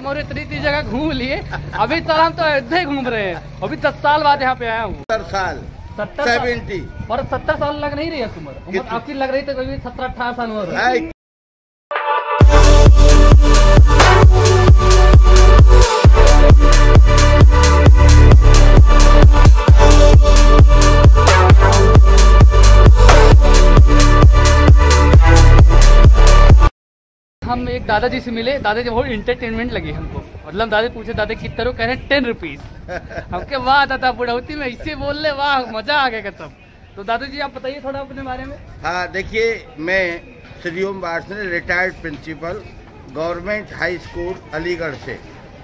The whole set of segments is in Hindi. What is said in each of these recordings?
मौर्य इतनी जगह घूम लिए। अभी तो हम तो अयोध्या घूम रहे हैं। अभी 10 साल बाद यहाँ पे आया हूँ। 70 साल 70 और 70 साल लग नहीं रही है उम्र आपकी, लग रही तो कभी 17-18 साल उम्र है। हम एक दादाजी से मिले, दादाजी बहुत इंटरटेनमेंट लगी हमको। मतलब दादा पूछे, दादा कितना रो, कह रहे 10 रुपीज। हमके वाह दादा बुढ़ौती में इससे बोल ले, वाह मजा आ गया कसम। तो दादाजी आप बताइए थोड़ा अपने बारे में। हाँ देखिए, मैं Shri Om Varshney retired principal government high school Aligarh से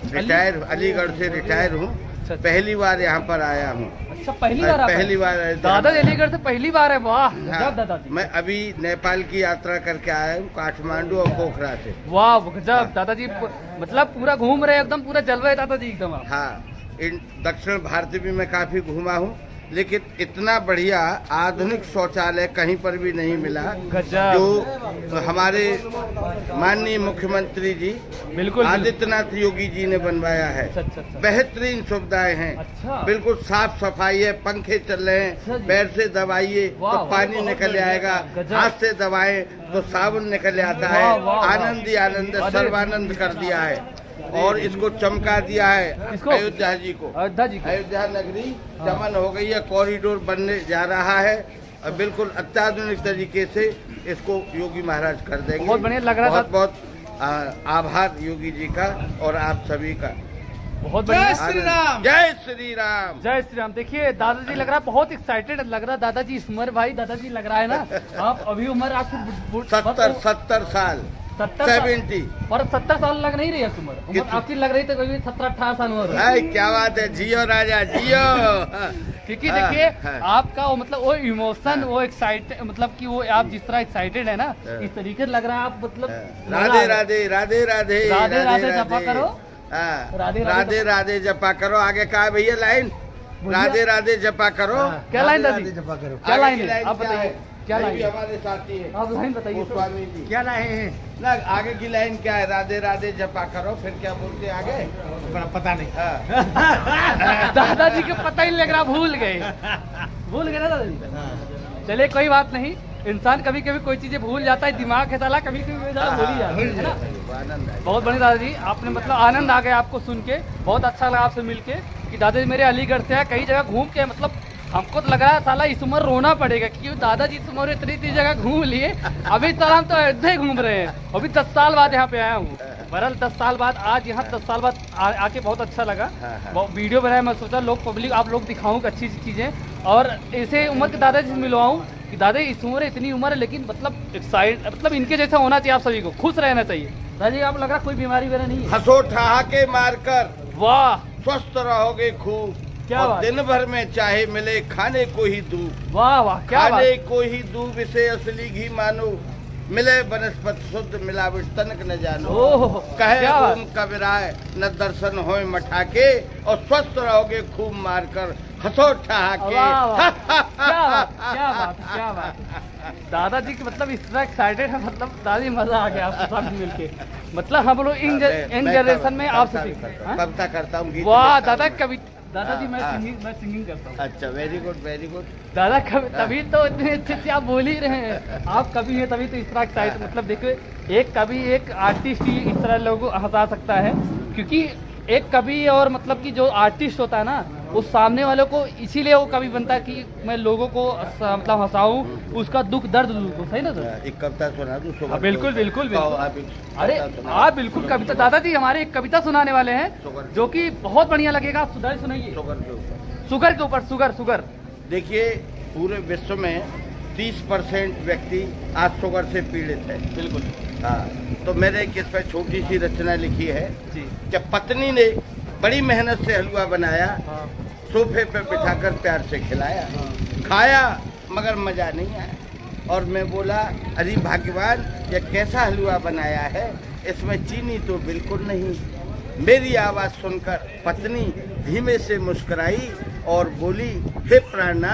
रिटायर हूँ। पहली बार यहाँ पर आया हूँ। अच्छा, पहली बार दादा अलीगढ़ से पहली बार है, वाह। हाँ, दादाजी मैं अभी नेपाल की यात्रा करके आया हूँ, काठमांडू और पोखरा से। वाह गजब दादाजी, मतलब पूरा घूम रहे एकदम, पूरा जल रहे दादाजी एकदम। हाँ, दक्षिण भारत भी मैं काफी घूमा हूँ, लेकिन इतना बढ़िया आधुनिक शौचालय कहीं पर भी नहीं मिला जो हमारे माननीय मुख्यमंत्री जी बिल्कुल आदित्यनाथ योगी जी ने बनवाया है। बेहतरीन सुविधाएं हैं। बिल्कुल साफ सफाई है, पंखे चल रहे हैं, पैर से दबाइए तो पानी निकल आएगा, हाथ से दबाएं तो साबुन निकल आता है। आनंद ही आनंद, सर्वानंद कर दिया है। और इसको चमका दिया है अयोध्या जी को। अयोध्या नगरी चमन हो गई है, कॉरिडोर बनने जा रहा है और बिल्कुल अत्याधुनिक तरीके से इसको योगी महाराज कर देंगे। बहुत बढ़िया लग रहा था। बहुत आभार योगी जी का और आप सभी का। बहुत बढ़िया। जय श्री राम, जय श्री राम, जय श्री राम। देखिए दादाजी लग रहा है बहुत एक्साइटेड लग रहा है। दादाजी स्मर भाई, दादाजी लग रहा है ना, आप अभी उम्र आपकी 70 साल 70 और 70 साल लग नहीं रही है उम्र आपकी, लग रही तो कभी 17-18 साल उम्र है। क्या बात है, जियो राजा जियो। क्योंकि देखिए आपका वो मतलब वो इमोशन, वो एक्साइटेड, मतलब कि वो आप जिस तरह एक्साइटेड है ना, इस तरीके लग रहा है आप, मतलब राधे राधे राधे राधे राधे राधे जपा करो, राधे राधे जपा करो। आगे कहा भैया लाइन, राधे राधे जपा करो। क्या लाइन दादी जपा करो, क्या लाइन है आप बताइए, क्या लाइन हमारे साथी है, आप लाइन बताइए स्वामी जी, क्या लाइन है ना। आगे की लाइन क्या है, राधे राधे जपा करो, फिर क्या बोलते आगे पता नहीं। दादाजी को पता ही लग रहा, भूल गए ना दादाजी। चलिए कोई बात नहीं, इंसान कभी कभी कोई चीजें भूल जाता है, दिमाग है साला, कभी कभी भूल ही जाता है। बहुत बढ़िया दादाजी, आपने मतलब आनंद आ गया आपको सुन के, बहुत अच्छा लगा आपसे मिल के कि दादाजी मेरे अलीगढ़ से है, कई जगह घूम के, मतलब हमको तो लग रहा है साला इस उम्र रोना पड़ेगा क्योंकि दादाजी इस उम्र इतनी जगह घूम लिए। अभी तो हम तो अयोध्या घूम रहे हैं। अभी 10 साल बाद यहाँ पे आया हूँ। बहरहाल 10 साल बाद आज यहाँ 10 साल बाद आके बहुत अच्छा लगा। वीडियो बनाया, मैं सोचा लोग पब्लिक आप लोग दिखाऊं अच्छी चीजें और ऐसे उम्र के दादाजी से मिलवाऊं कि दादा इस उम्र इतनी उम्र है, लेकिन मतलब इनके जैसा होना चाहिए। आप सभी को खुश रहना चाहिए। दादाजी आप लग रहा कोई बीमारी वगैरह नहीं है? हंसो ठहाके मारकर, वाह, स्वस्थ रहोगे खूब। क्या बात? दिन भर में चाहे मिले खाने को ही दूब, वाह वाह, क्या खाने को ही दूब इसे असली घी मानो, मिले बनस्पत शुद्ध मिलावट तनक न जानो। कहे ओम कबीराय न दर्शन होए मठाके, और स्वस्थ रहोगे खूब मारकर हंसो ठहाके। क्या बात। दादाजी की मतलब इस तरह एक्साइटेड है, मतलब दादी मजा आ गया आपके साथ मिलके। मतलब हम लोग इन जनरेशन में आपसे कविता करता हूँ। वाह दादा, कविता दादाजी मैं सिंगिंग करता हूँ। अच्छा, वेरी गुड वेरी गुड दादा। तभी तो इतने अच्छे से आप बोल ही रहे हैं। आप कवि हैं तभी तो इस तरह एक्साइट, मतलब देखो एक कवि एक आर्टिस्ट ही इस तरह लोगों को हंसा सकता है, क्योंकि एक कवि और मतलब कि जो आर्टिस्ट होता है ना, उस सामने वालों को इसीलिए वो कवि बनता है कि मैं लोगों को मतलब हंसाऊं, उसका दुख दर्द दूं। तो सही ना सर? एक कविता सुना दूं? बिल्कुल बिल्कुल बिल्कुल। अरे आप बिल्कुल कविता, दादाजी हमारे एक कविता सुनाने वाले हैं जो कि बहुत बढ़िया लगेगा। आप सुनाइए। शुगर के ऊपर, शुगर। देखिए पूरे विश्व में 30% व्यक्ति आज शुगर से पीड़ित है। बिल्कुल। हाँ, तो मैंने इस पर छोटी सी रचना लिखी है कि पत्नी ने बड़ी मेहनत से हलवा बनाया, सोफे पे बिठाकर प्यार से खिलाया, खाया मगर मजा नहीं आया, और मैं बोला अरे भाग्यवान ये कैसा हलवा बनाया है, इसमें चीनी तो बिल्कुल नहीं। मेरी आवाज सुनकर पत्नी धीमे से मुस्कुराई और बोली, हे प्राणनाथ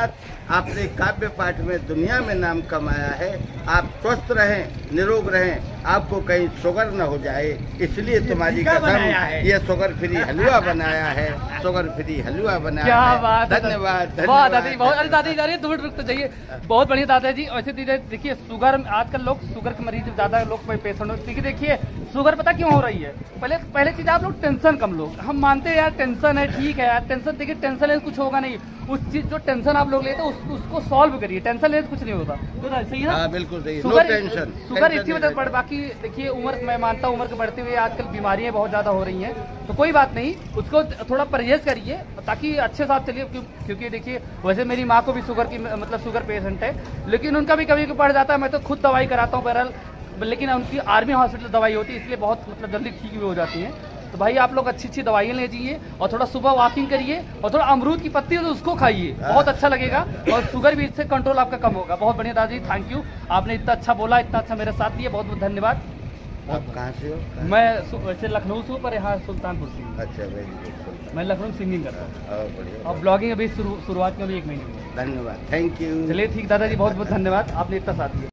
आपने काव्य पाठ में दुनिया में नाम कमाया है। आप स्वस्थ रहें, निरोग रहें, आपको कहीं शुगर न हो जाए, इसलिए तुम्हारी कसम ये शुगर फ्री हलवा बनाया है, शुगर फ्री हलवा बनाया क्या है। बात, धन्यवाद, बहुत दादी, बहुत। अरे दादी जा रही है, 2 मिनट रुक तो जाइए। बहुत बढ़िया दादाजी। ऐसे देखिए शुगर, आजकल लोग शुगर के मरीज ज्यादा लोग पेशेंट होते, देखिए शुगर पता क्यों हो रही है? पहले चीज आप लोग टेंशन कम लोग, हम मानते हैं यार टेंशन है, ठीक है यार टेंशन, देखिए टेंशन लेने कुछ होगा नहीं। उस चीज जो टेंशन आप लोग लेते हैं उसको सॉल्व करिए, टेंशन लेने कुछ नहीं होता। तो सही है ना? बिल्कुल सही। शुगर, टेंशन, शुगर इसी वजह से। बाकी देखिए उम्र, मैं मानता हूँ उम्र के बढ़ते हुए आजकल बीमारियां बहुत ज्यादा हो रही हैं, तो कोई बात नहीं, उसको थोड़ा परहेज करिए ताकि अच्छे साथ चलिए। क्योंकि देखिए वैसे मेरी माँ को भी शुगर की, मतलब शुगर पेशेंट है, लेकिन उनका भी कभी पड़ जाता है। मैं तो खुद दवाई कराता हूँ बहरहाल, लेकिन उनकी आर्मी हॉस्पिटल दवाई होती है, इसलिए बहुत मतलब जल्दी ठीक भी हो जाती हैं। तो भाई आप लोग अच्छी अच्छी दवाइयाँ लीजिए और थोड़ा सुबह वॉकिंग करिए और थोड़ा अमरूद की पत्ती है तो उसको खाइए, बहुत अच्छा लगेगा और शुगर भी इससे कंट्रोल आपका कम होगा। बहुत बढ़िया दादी, थैंक यू, आपने इतना अच्छा बोला, इतना अच्छा मेरे साथ दिया, बहुत बहुत धन्यवाद। आप कहाँ से हो? मैं वैसे लखनऊ से हूँ, पर यहाँ सुल्तानपुर से हूँ। अच्छा, वेरी गुड। मैं लखनऊ सिंगिंग करता हूँ और बढ़िया। और ब्लॉगिंग अभी शुरुआत में भी 1 महीने में। धन्यवाद, थैंक यू। चलिए ठीक दादाजी, बहुत बहुत धन्यवाद, आपने इतना साथ दिया।